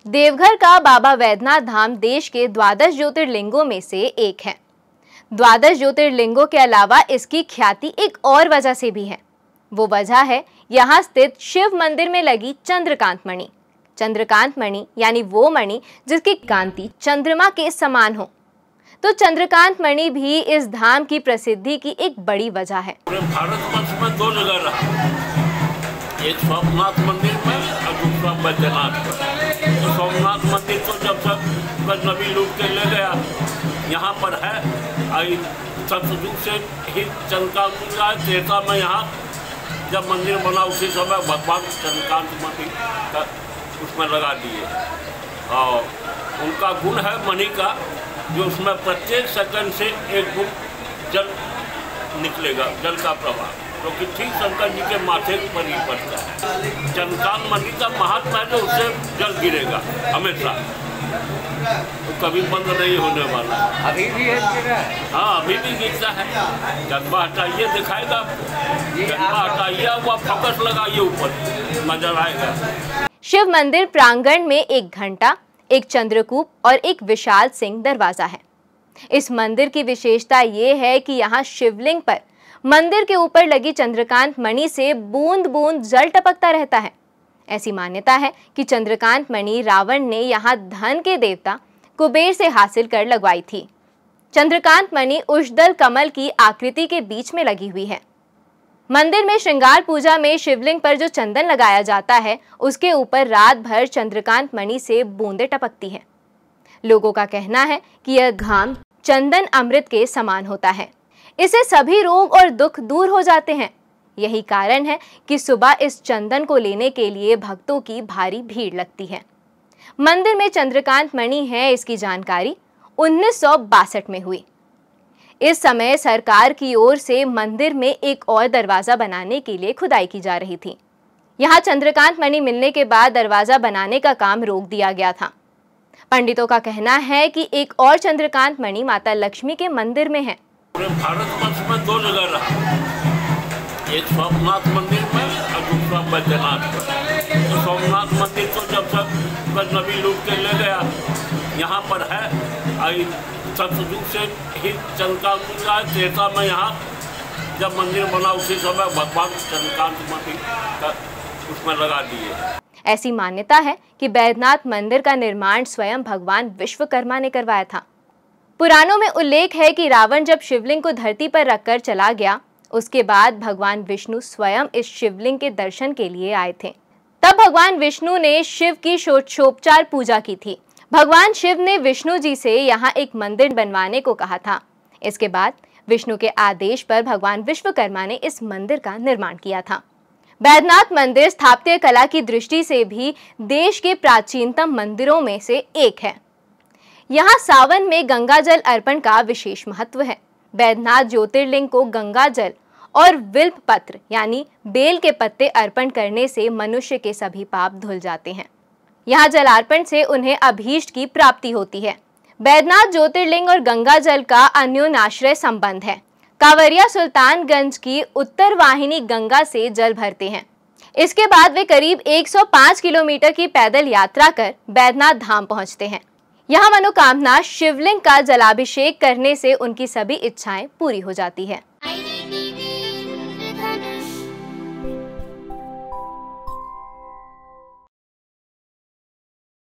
देवघर का बाबा वैद्यनाथ धाम देश के 12 ज्योतिर्लिंगों में से एक है। 12 ज्योतिर्लिंगों के अलावा इसकी ख्याति एक और वजह से भी है। वो वजह है यहाँ स्थित शिव मंदिर में लगी चंद्रकांत मणि। चंद्रकांत मणि यानी वो मणि जिसकी कांति चंद्रमा के समान हो। तो चंद्रकांत मणि भी इस धाम की प्रसिद्धि की एक बड़ी वजह है। भारत में 2 जगह रहा, एक सोमनाथ मंदिर में और दूसरा बैद्यनाथ पर। तो सोमनाथ मंदिर को जब तक नबी लूट के ले गया, यहाँ पर है आई सतयुग से ही चंद्रकांत का त्रेता में यहाँ जब मंदिर बना उसी समय भगवान चंद्रकांत मणि का उसमें लगा दिए। और उनका गुण है मणि का, जो उसमें प्रत्येक सेकंड से एक गुण जल निकलेगा, जल का प्रवाह, क्योंकि ठीक शंकर जी के माथे पर ही पड़ता है। चंद्रकांत मणि का महत्व है, जो उससे जल गिरेगा हमेशा, तो कभी बंद नहीं होने वाला। अभी भी है? हाँ, अभी भी गिरता है। जज्बा हटाइए, दिखाएगा आपको। जज्बा हटाइए, वह फोकस लगाइए ऊपर, नजर आएगा। शिव मंदिर प्रांगण में एक घंटा, एक चंद्रकूप और एक विशाल सिंह दरवाजा है। इस मंदिर की विशेषता ये है कि यहाँ शिवलिंग पर मंदिर के ऊपर लगी चंद्रकांत मणि से बूंद बूंद जल टपकता रहता है। ऐसी मान्यता है कि चंद्रकांत मणि रावण ने यहाँ धन के देवता कुबेर से हासिल कर लगवाई थी। चंद्रकांत मणि उषदल कमल की आकृति के बीच में लगी हुई है। मंदिर में श्रृंगार पूजा में शिवलिंग पर जो चंदन लगाया जाता है, उसके ऊपर रात भर चंद्रकांत मणि से बूंदें टपकती हैं। लोगों का कहना है कि यह घाम चंदन अमृत के समान होता है। इससे सभी रोग और दुख दूर हो जाते हैं। यही कारण है कि सुबह इस चंदन को लेने के लिए भक्तों की भारी भीड़ लगती है। मंदिर में चंद्रकांत मणि है, इसकी जानकारी 1962 में हुई। इस समय सरकार की ओर से मंदिर में एक और दरवाजा बनाने के लिए खुदाई की जा रही थी। यहाँ चंद्रकांत मणि मिलने के बाद दरवाजा बनाने का काम रोक दिया गया था। पंडितों का कहना है कि एक और चंद्रकांत मणि माता लक्ष्मी के मंदिर में है। भारत में 2 जगह रहा, एक सोमनाथ मंदिर में और दूसरा बैद्यनाथ पर। तो सोमनाथ मंदिर को जब तक नबी लूट के ले गया, यहाँ पर है आई सतयुग से ही चंद्रकांत का त्रेता में यहाँ जब मंदिर बना उसी समय भगवान चंद्रकांत मणि का उसमें लगा दिए। ऐसी मान्यता है कि बैद्यनाथ मंदिर का निर्माण स्वयं भगवान विश्वकर्मा ने करवाया था। पुराणों में उल्लेख है कि रावण जब शिवलिंग को धरती पर रखकर चला गया, उसके बाद भगवान विष्णु स्वयं इस शिवलिंग के दर्शन के लिए आए थे। तब भगवान विष्णु ने शिव की षोडशोपचार पूजा की थी। भगवान शिव ने विष्णु जी से यहाँ एक मंदिर बनवाने को कहा था। इसके बाद विष्णु के आदेश पर भगवान विश्वकर्मा ने इस मंदिर का निर्माण किया था। बैद्यनाथ मंदिर स्थापत्य कला की दृष्टि से भी देश के प्राचीनतम मंदिरों में से एक है। यहाँ सावन में गंगा जल अर्पण का विशेष महत्व है। बैद्यनाथ ज्योतिर्लिंग को गंगा जल और बिल्व पत्र यानी बेल के पत्ते अर्पण करने से मनुष्य के सभी पाप धुल जाते हैं। यहाँ जलार्पण से उन्हें अभीष्ट की प्राप्ति होती है। बैद्यनाथ ज्योतिर्लिंग और गंगा जल का अन्योन्याश्रय संबंध है। कांवरिया सुल्तानगंज की उत्तर वाहिनी गंगा से जल भरते हैं। इसके बाद वे करीब 105 किलोमीटर की पैदल यात्रा कर बैद्यनाथ धाम पहुंचते हैं। यहाँ मनोकामना शिवलिंग का जलाभिषेक करने से उनकी सभी इच्छाएं पूरी हो जाती है।